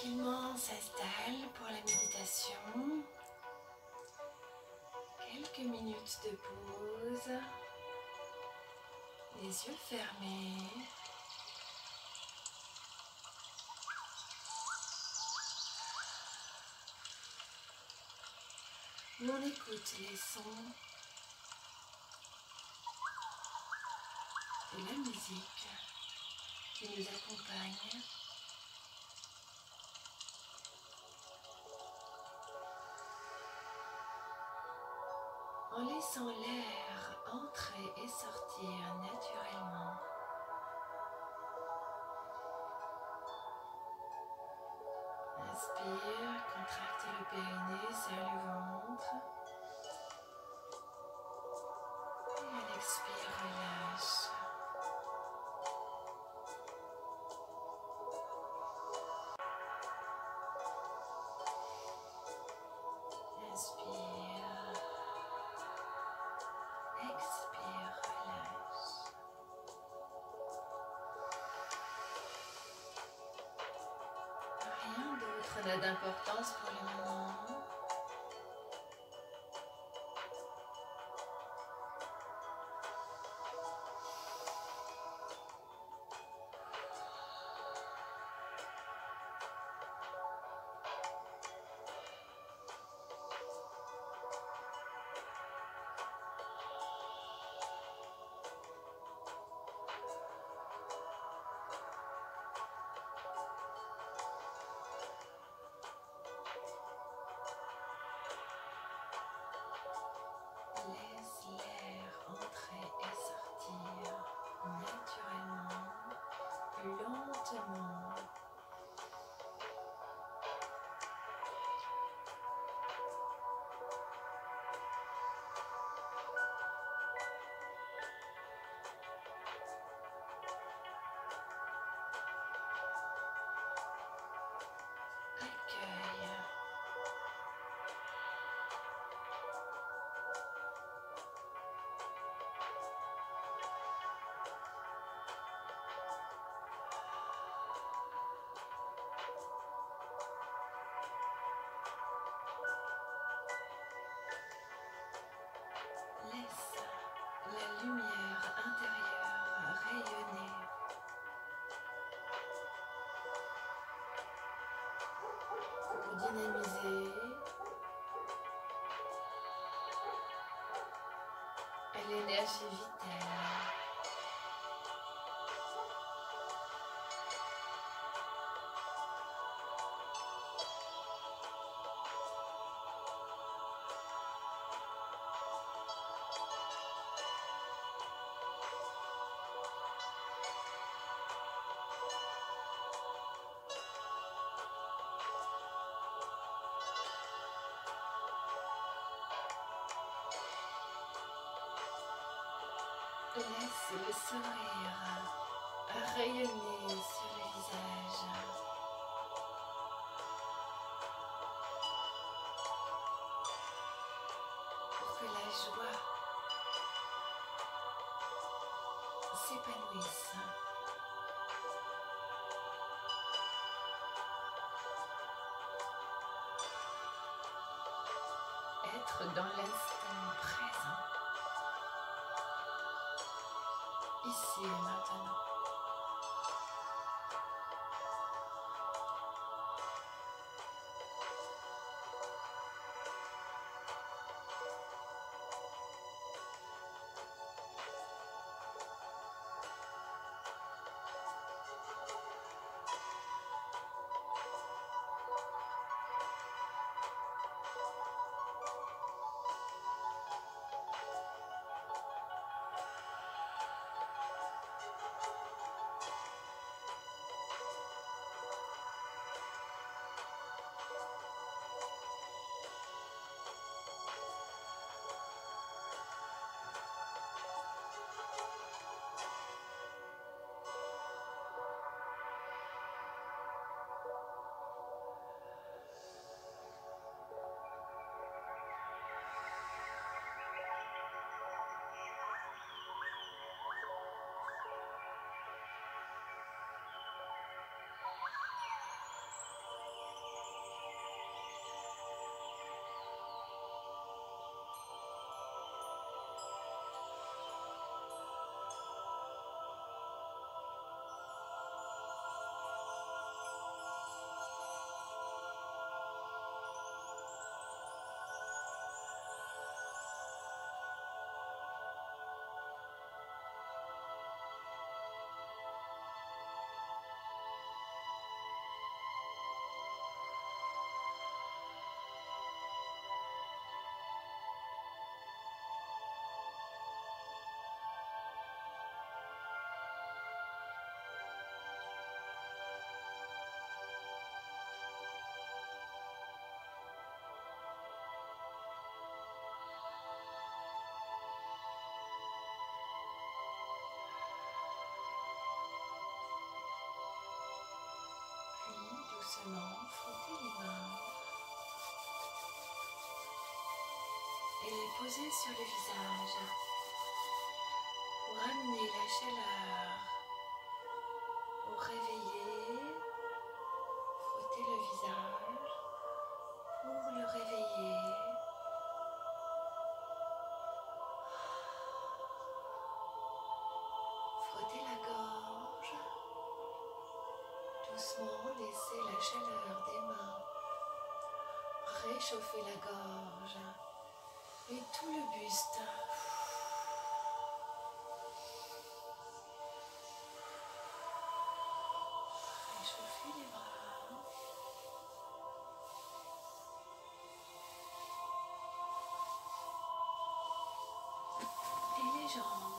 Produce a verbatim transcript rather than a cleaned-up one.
tranquillement s'installe pour la méditation. Quelques minutes de pause. Les yeux fermés. Où on écoute les sons et la musique qui nous accompagne. En laissant l'air entrer et sortir naturellement. Inspire, contracte le périnée, serre le ventre. Et à l'expire, relâche. Inspire. Expire, relâche. Rien d'autre n'a d'importance pour le moment. Laisse l'air entrer et sortir naturellement, lentement. Accueille. Laisse la lumière intérieure rayonner. Pour dynamiser l'énergie vitale. Laisse le sourire rayonner sur le visage. Pour que la joie s'épanouisse. Être dans l'instant présent. Ici et maintenant. les poser sur le visage pour amener la chaleur, pour réveiller, frotter le visage, pour le réveiller. Frotter la gorge, doucement laisser la chaleur des mains réchauffer la gorge et tout le buste. Réchauffer les bras. Et les jambes.